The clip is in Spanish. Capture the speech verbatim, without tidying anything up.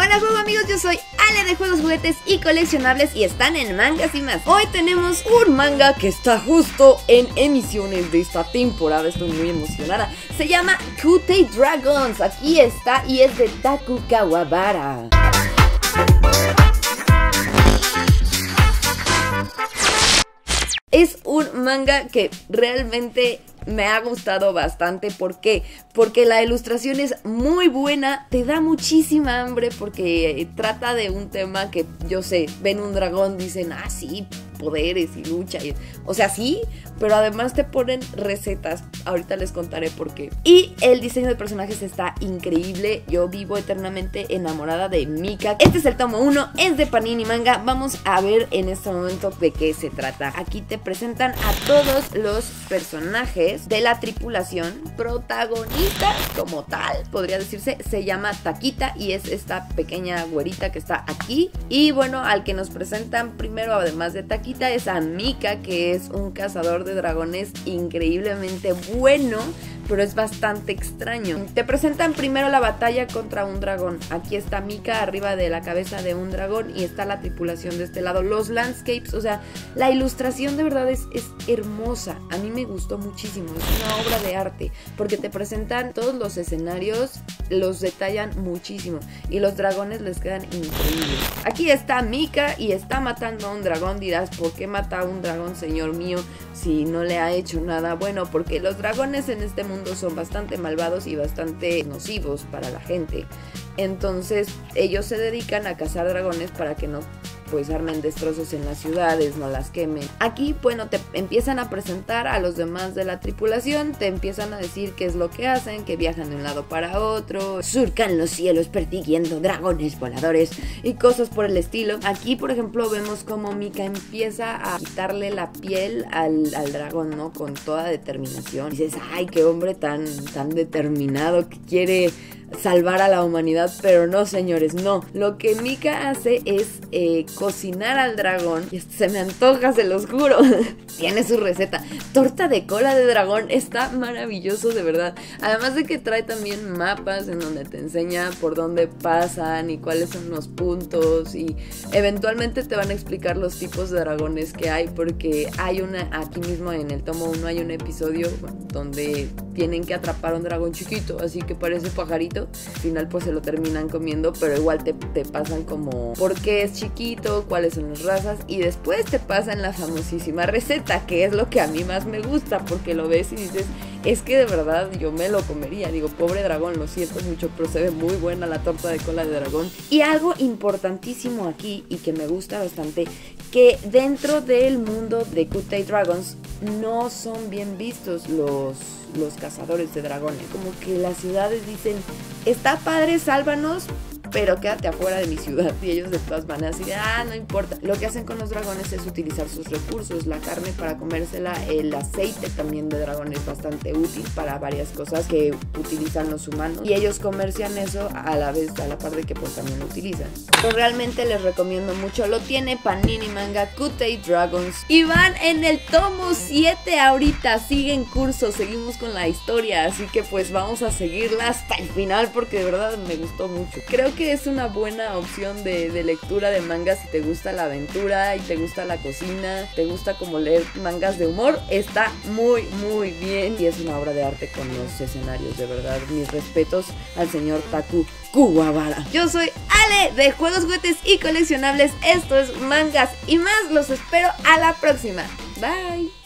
Hola juego amigos, yo soy Ale de Juegos, Juguetes y Coleccionables y están en Mangas y Más. Hoy tenemos un manga que está justo en emisiones de esta temporada, estoy muy emocionada. Se llama Kutei Dragons, aquí está y es de Taku Kawabara. Es un manga que realmente me ha gustado bastante. ¿Por qué? Porque la ilustración es muy buena, te da muchísima hambre porque trata de un tema que yo sé, ven un dragón, dicen, ah sí, poderes y lucha, y, o sea sí, pero además te ponen recetas, ahorita les contaré por qué. Y el diseño de personajes está increíble, yo vivo eternamente enamorada de Mika. Este es el tomo uno, es de Panini Manga, vamos a ver en este momento de qué se trata. Aquí te presentan a todos los personajes de la tripulación. Protagonista como tal, podría decirse, se llama Takita y es esta pequeña güerita que está aquí. Y bueno, al que nos presentan primero, además de Takita, es a Mika, que es un cazador de dragones increíblemente bueno, pero es bastante extraño. Te presentan primero la batalla contra un dragón. Aquí está Mika arriba de la cabeza de un dragón y está la tripulación de este lado. Los landscapes, o sea, la ilustración de verdad es, es hermosa. A mí me gustó muchísimo, es una obra de arte, porque te presentan todos los escenarios, los detallan muchísimo y los dragones les quedan increíbles. Aquí está Mika y está matando a un dragón. Dirás, ¿por qué mata a un dragón, señor mío, si no le ha hecho nada? Bueno, porque los dragones en este mundo son bastante malvados y bastante nocivos para la gente. Entonces ellos se dedican a cazar dragones para que no pues armen destrozos en las ciudades, no las quemen. Aquí, bueno, te empiezan a presentar a los demás de la tripulación, te empiezan a decir qué es lo que hacen, que viajan de un lado para otro, surcan los cielos persiguiendo dragones voladores y cosas por el estilo. Aquí, por ejemplo, vemos cómo Mika empieza a quitarle la piel al, al dragón, ¿no? Con toda determinación. Y dices, ay, qué hombre tan, tan determinado que quiere salvar a la humanidad, pero no, señores, no. Lo que Mika hace es eh, cocinar al dragón y se me antoja, se los juro. Tiene su receta. Torta de cola de dragón, está maravilloso, de verdad. Además de que trae también mapas en donde te enseña por dónde pasan y cuáles son los puntos, y eventualmente te van a explicar los tipos de dragones que hay, porque hay una, aquí mismo en el tomo uno hay un episodio donde tienen que atrapar a un dragón chiquito, así que parece pajarito. Al final pues se lo terminan comiendo, pero igual te, te pasan como por qué es chiquito, cuáles son las razas, y después te pasan la famosísima receta, que es lo que a mí más me gusta, porque lo ves y dices, es que de verdad yo me lo comería. Digo, pobre dragón, lo siento mucho, pero se ve muy buena la torta de cola de dragón. Y algo importantísimo aquí y que me gusta bastante, que dentro del mundo de Kutei Dragons no son bien vistos los, los cazadores de dragones. Como que las ciudades dicen, está padre, sálvanos, pero quédate afuera de mi ciudad. Y ellos de todas maneras dicen, ah, no importa. Lo que hacen con los dragones es utilizar sus recursos, la carne para comérsela, el aceite también de dragón es bastante útil para varias cosas que utilizan los humanos, y ellos comercian eso a la vez, a la par de que pues también lo utilizan. Pero realmente les recomiendo mucho, lo tiene Panini Manga, Kutei Dragons, y van en el tomo siete ahorita, sigue en curso, seguimos con la historia, así que pues vamos a seguirla hasta el final porque de verdad me gustó mucho. Creo que es una buena opción de, de lectura de mangas si te gusta la aventura y te gusta la cocina, te gusta como leer mangas de humor. Está muy muy bien y es una obra de arte con los escenarios, de verdad. Mis respetos al señor Taku Kawabara. Yo soy Ale de Juegos, Juguetes y Coleccionables. Esto es Mangas y Más. Los espero a la próxima. Bye.